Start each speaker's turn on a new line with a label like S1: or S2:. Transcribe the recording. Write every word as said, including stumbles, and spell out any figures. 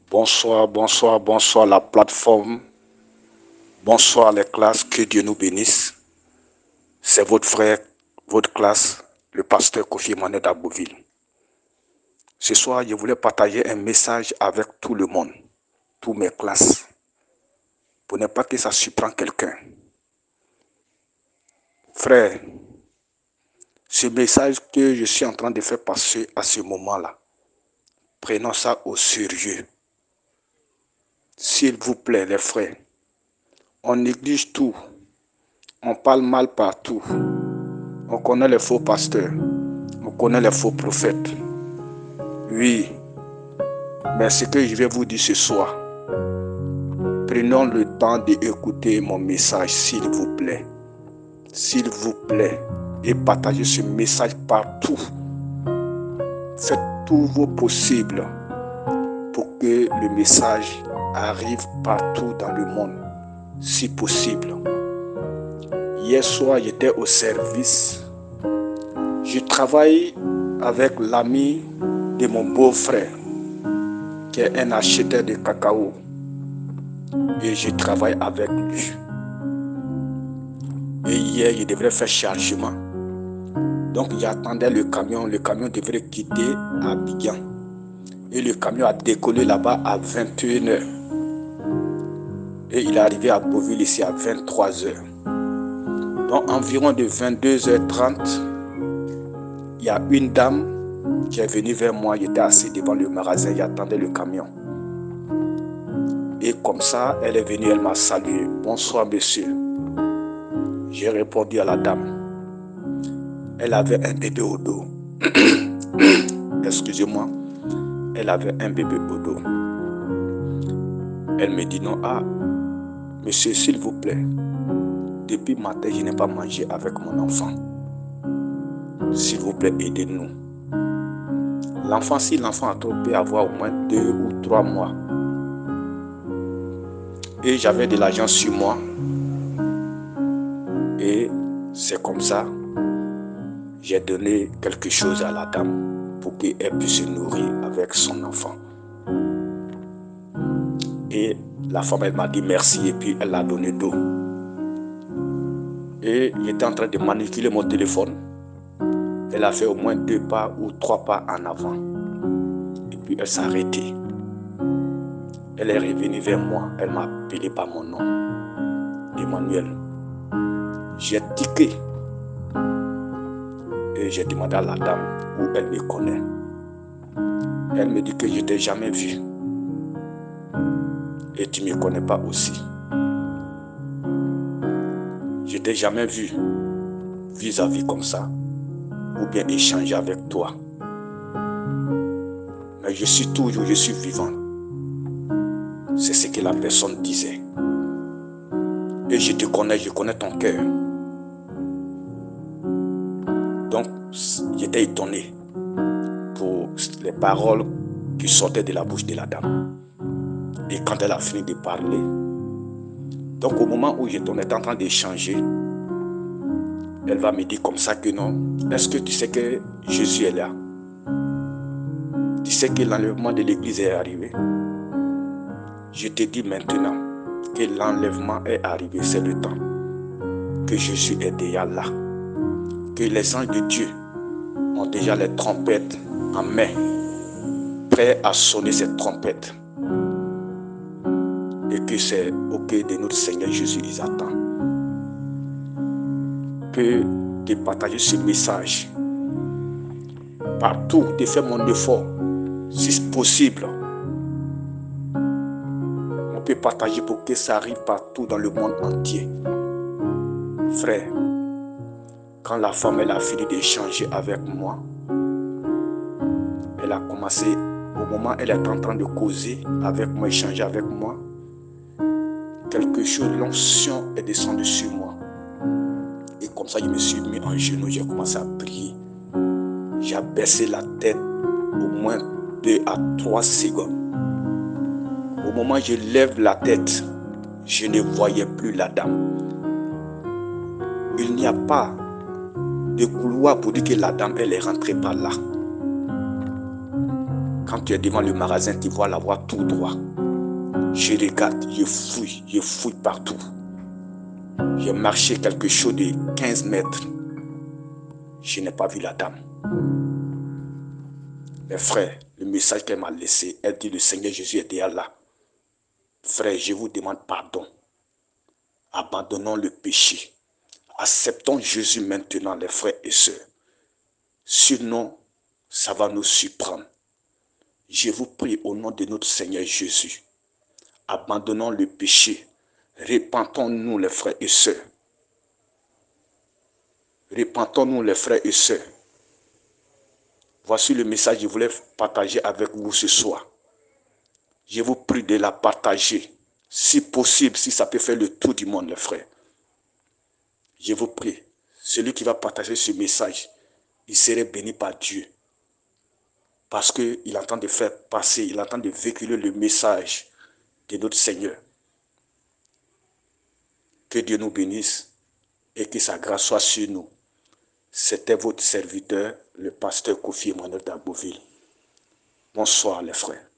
S1: Bonsoir, bonsoir, bonsoir la plateforme. Bonsoir les classes, que Dieu nous bénisse. C'est votre frère, votre classe, le pasteur Kofi Emmanuel d'Abbeville. Ce soir, je voulais partager un message avec tout le monde, toutes mes classes, pour ne pas que ça surprenne quelqu'un. Frère, ce message que je suis en train de faire passer à ce moment-là, prenons ça au sérieux. S'il vous plaît, les frères, on néglige tout, on parle mal partout, on connaît les faux pasteurs, on connaît les faux prophètes. Oui, mais ce que je vais vous dire ce soir, prenons le temps d'écouter mon message, s'il vous plaît. S'il vous plaît, et partagez ce message partout. Faites tout vos possible pour que le message arrive partout dans le monde, si possible. Hier soir, j'étais au service. Je travaille avec l'ami de mon beau-frère, qui est un acheteur de cacao. Et je travaille avec lui. Et hier, je devrais faire chargement. Donc, j'attendais le camion. Le camion devrait quitter à Abidjan. Et le camion a décollé là-bas à vingt et une heures. Et il est arrivé à Beauville ici à vingt-trois heures. Donc, environ de vingt-deux heures trente, il y a une dame qui est venue vers moi. J'étais assis devant le magasin, j'attendais le camion. Et comme ça, elle est venue, elle m'a salué. Bonsoir, monsieur. J'ai répondu à la dame. Elle avait un bébé au dos. Excusez-moi. Elle avait un bébé au dos. Elle me dit non. Ah, monsieur, s'il vous plaît. Depuis matin, je n'ai pas mangé avec mon enfant. S'il vous plaît, aidez-nous. L'enfant, si l'enfant a trop, peut avoir au moins deux ou trois mois. Et j'avais de l'argent sur moi. Et c'est comme ça, j'ai donné quelque chose à la dame pour qu'elle puisse se nourrir avec son enfant. Et la femme, elle m'a dit merci et puis elle a donné d'eau. Et j'étais en train de manipuler mon téléphone. Elle a fait au moins deux pas ou trois pas en avant. Et puis elle s'est arrêtée. Elle est revenue vers moi. Elle m'a appelé par mon nom. Emmanuel. J'ai tiqué. Et j'ai demandé à la dame où elle me connaît. Elle me dit que je ne t'ai jamais vu. Et tu ne me connais pas aussi. Je ne t'ai jamais vu vis-à-vis comme ça. Ou bien échanger avec toi. Mais je suis toujours, je suis vivant. C'est ce que la personne disait. Et je te connais, je connais ton cœur. Donc, j'étais étonné pour les paroles qui sortaient de la bouche de la dame. Et quand elle a fini de parler, donc au moment où on était en train d'échanger, elle va me dire comme ça que non. Est-ce que tu sais que Jésus est là? Tu sais que l'enlèvement de l'église est arrivé? Je te dis maintenant que l'enlèvement est arrivé, c'est le temps. Que Jésus est déjà là. Que les anges de Dieu ont déjà les trompettes en main, prêts à sonner cette trompette. Et que c'est au cœur de notre Seigneur Jésus, ils attendent. Que de partager ce message partout, de faire mon effort, si possible. On peut partager pour que ça arrive partout dans le monde entier. Frère, quand la femme elle a fini d'échanger avec moi, elle a commencé, au moment où elle est en train de causer avec moi, échanger avec moi, quelque chose, l'onction est descendue sur moi. Et comme ça, je me suis mis en genoux, j'ai commencé à prier. J'ai baissé la tête au moins deux à trois secondes. Au moment où je lève la tête, je ne voyais plus la dame. Il n'y a pas de couloir pour dire que la dame elle est rentrée par là. Quand tu es devant le magasin, tu vois la voie tout droit. Je regarde, je fouille, je fouille partout. J'ai marché quelque chose de quinze mètres. Je n'ai pas vu la dame. Mes frères, le message qu'elle m'a laissé, elle dit le Seigneur Jésus est déjà là. Frère, je vous demande pardon. Abandonnons le péché. Acceptons Jésus maintenant, les frères et sœurs. Sinon, ça va nous surprendre. Je vous prie au nom de notre Seigneur Jésus. Abandonnons le péché. Repentons-nous les frères et sœurs. Repentons-nous les frères et sœurs. Voici le message que je voulais partager avec vous ce soir. Je vous prie de la partager. Si possible, si ça peut faire le tour du monde les frères. Je vous prie. Celui qui va partager ce message, il serait béni par Dieu. Parce qu'il entend de faire passer, il entend de véhiculer le message de notre Seigneur. Que Dieu nous bénisse et que sa grâce soit sur nous. C'était votre serviteur, le pasteur Kofi Emmanuel d'Agboville. Bonsoir les frères.